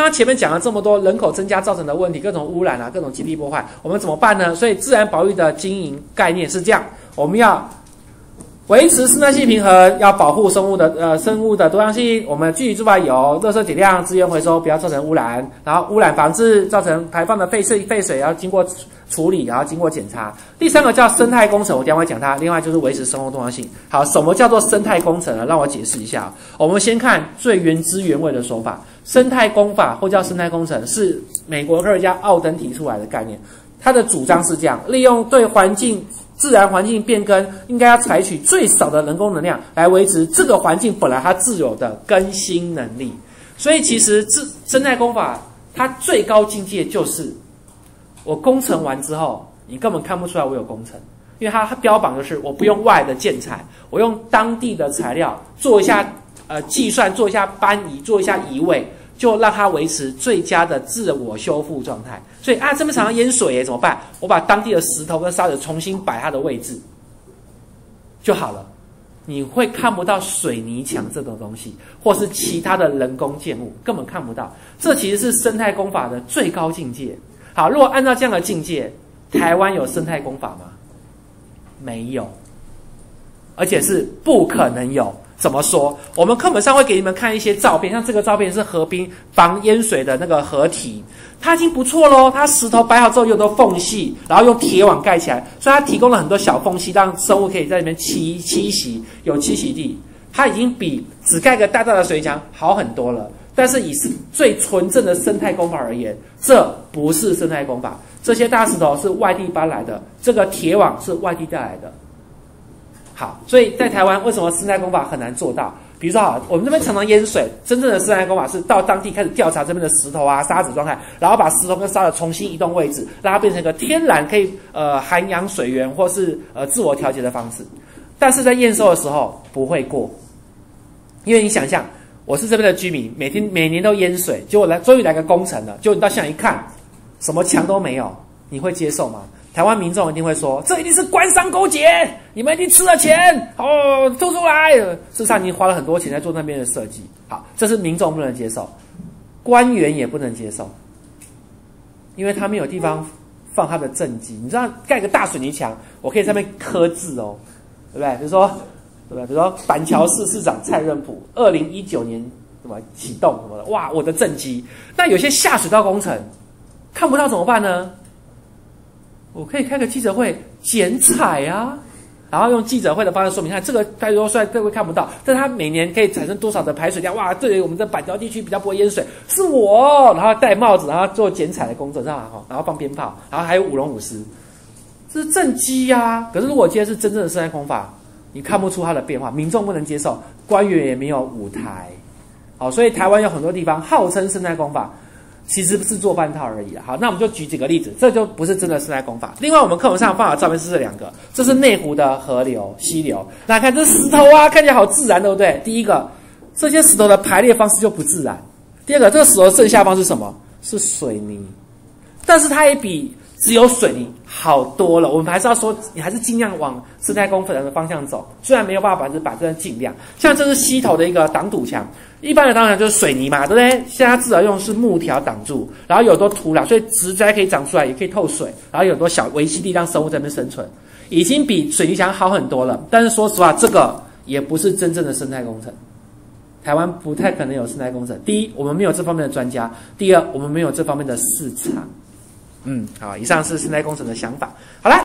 刚前面讲了这么多人口增加造成的问题，各种污染啊，各种基地破坏，我们怎么办呢？所以自然保育的经营概念是这样，我们要维持生态系平衡，要保护生物的多样性。我们具体做法有：垃圾减量、资源回收，不要造成污染；然后污染防治，造成排放的废水要经过处理，然后经过检查。第三个叫生态工程，我等一下会讲它。另外就是维持生物多样性。好，什么叫做生态工程呢？让我解释一下。我们先看最原汁原味的说法，生态工法或叫生态工程是美国科学家奥登提出来的概念。他的主张是这样：利用对自然环境变更，应该要采取最少的人工能量来维持这个环境本来它自有的更新能力。所以其实生态工法它最高境界就是我工程完之后，你根本看不出来我有工程，因为它标榜的是我不用外的建材，我用当地的材料做一下计算，做一下搬移，做一下移位，就让它维持最佳的自我修复状态。所以这边常常淹水耶，怎么办？我把当地的石头跟沙子重新摆它的位置就好了。你会看不到水泥墙这种东西，或是其他的人工建物，根本看不到。这其实是生态工法的最高境界。好，如果按照这样的境界，台湾有生态工法吗？没有，而且是不可能有。怎么说？我们课本上会给你们看一些照片，像这个照片是河滨防淹水的那个河堤，它已经不错咯，它石头摆好之后有很多缝隙，然后用铁网盖起来，所以它提供了很多小缝隙，让生物可以在里面栖息，有栖息地。它已经比只盖个大大的水墙好很多了。但是以最纯正的生态工法而言，这不是生态工法。这些大石头是外地搬来的，这个铁网是外地带来的。好，所以在台湾为什么生态工法很难做到？比如说好，我们这边常常淹水，真正的生态工法是到当地开始调查这边的石头啊、沙子状态，然后把石头跟沙子重新移动位置，让它变成一个天然可以涵养水源或是自我调节的方式。但是在验收的时候不会过，因为你想象我是这边的居民，每年都淹水，结果终于来个工程了，结果你到现在一看，什么墙都没有，你会接受吗？台湾民众一定会说，这一定是官商勾结，你们一定吃了钱哦，吐出来。事实上，你花了很多钱在做那边的设计。好，这是民众不能接受，官员也不能接受，因为他没有地方放他的政绩。你知道，盖个大水泥墙，我可以在上面刻字哦，对不对？比如说，对不对？比如说板桥市市长蔡润普，2019年什么启动什么的，哇，我的政绩。那有些下水道工程看不到怎么办呢？我可以开个记者会剪彩啊，然后用记者会的方式说明，看这个大家虽然各位看不到，但是它每年可以产生多少的排水量？哇，对于我们的板桥地区比较不会淹水，是我，然后戴帽子，然后做剪彩的工作，然后放鞭炮，然后还有舞龙舞狮，这是政绩呀。可是如果今天是真正的生态工法，你看不出它的变化，民众不能接受，官员也没有舞台。好，所以台湾有很多地方号称生态工法，其实是做半套而已。好，那我们就举几个例子，这就不是真的生态工法。另外，我们课本上放的照片是这两个，这是内湖的河流、溪流。那看这石头啊，看起来好自然，对不对？第一个，这些石头的排列方式就不自然。第二个，这个石头的正下方是什么？是水泥，但是它也比只有水泥好多了。我们还是要说，你还是尽量往生态工法的方向走，虽然没有办法100%，但是尽量。像这是溪头的一个挡土墙。一般的当然就是水泥嘛，对不对？现在它至少用的是木条挡住，然后有很多土壤，所以植栽可以长出来，也可以透水，然后有很多小微栖地让生物在那边生存，已经比水泥墙好很多了。但是说实话，这个也不是真正的生态工程。台湾不太可能有生态工程。第一，我们没有这方面的专家；第二，我们没有这方面的市场。好，以上是生态工程的想法。好啦。